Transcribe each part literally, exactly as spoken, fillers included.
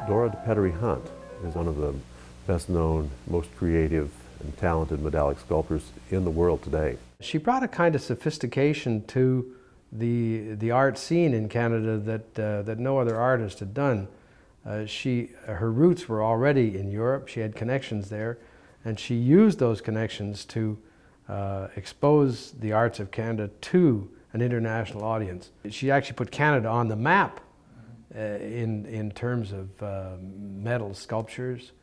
Dora de Pettery Hunt is one of the best known, most creative and talented medallic sculptors in the world today. She brought a kind of sophistication to the, the art scene in Canada that, uh, that no other artist had done. Uh, she, her roots were already in Europe, she had connections there, and she used those connections to uh, expose the arts of Canada to an international audience. She actually put Canada on the map uh, in, in terms of uh, metal sculptures.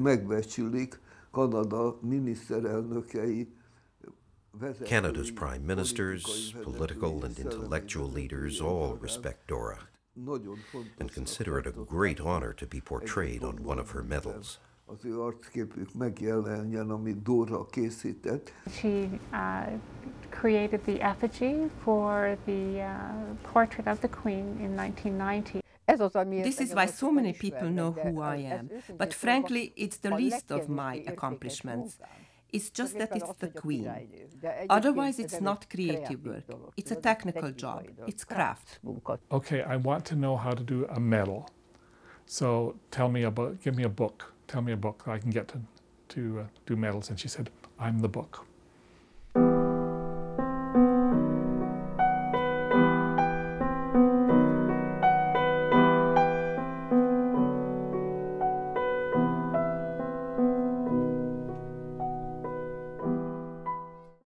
Canada's prime ministers, political and intellectual leaders all respect Dora and consider it a great honor to be portrayed on one of her medals. She uh, created the effigy for the uh, portrait of the Queen in nineteen ninety. This is why so many people know who I am, but frankly, it's the least of my accomplishments. It's just that it's the Queen. Otherwise, it's not creative work. It's a technical job. It's craft. Okay, I want to know how to do a medal. So tell me about, give me a book. Tell me a book I can get to, to uh, do medals. And she said, I'm the book.